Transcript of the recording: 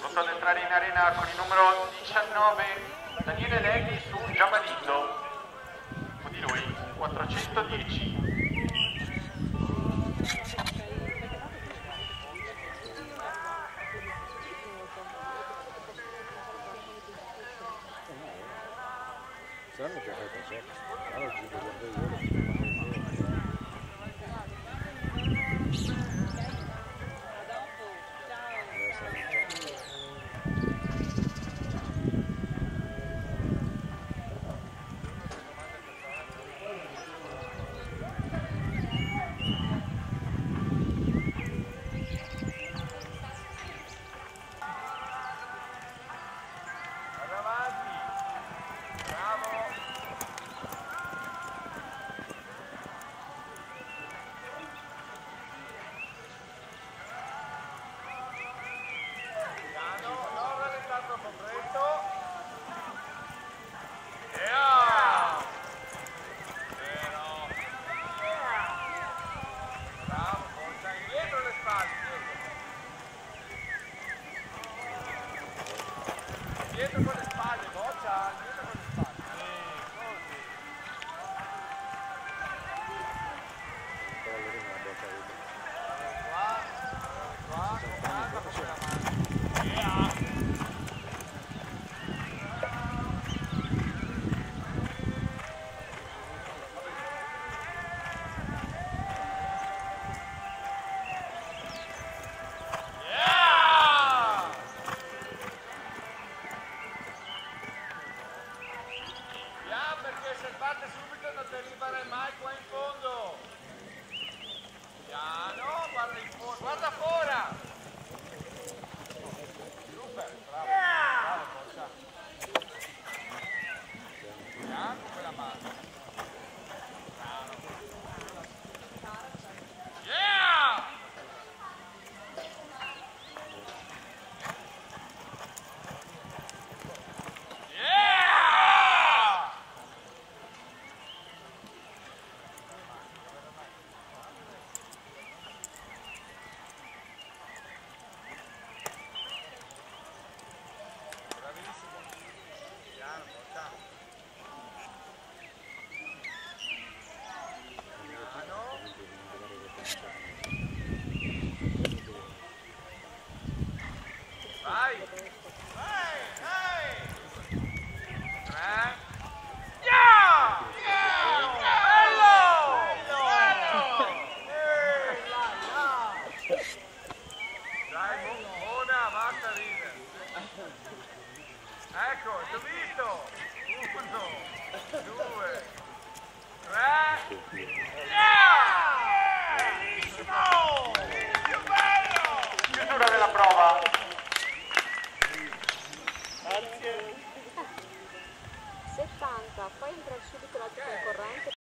Pronto ad entrare in arena con il numero 19 Daniele Leghi su Giamalindo, con di lui 410. Saranno già fai così, allora ci devo guardare io. Dietro con le spalle, boccia, dietro con le spalle. Se parte subito non ti arriverai mai qua in fondo. Piano, guarda in fondo, guarda fuori. Super, bravo, bravo, boccia. Piano con quella mano. Piano. Yeah! Vai! Vai! Vai! 3! Yeah! Bello! Bello! Dai, buona, basta ridere. Ecco, ti ho visto! 1, 2, 3! Yeah! Bellissimo! Più bello! Chiusura della prova. Grazie. 70, poi entra subito l'altro concorrente.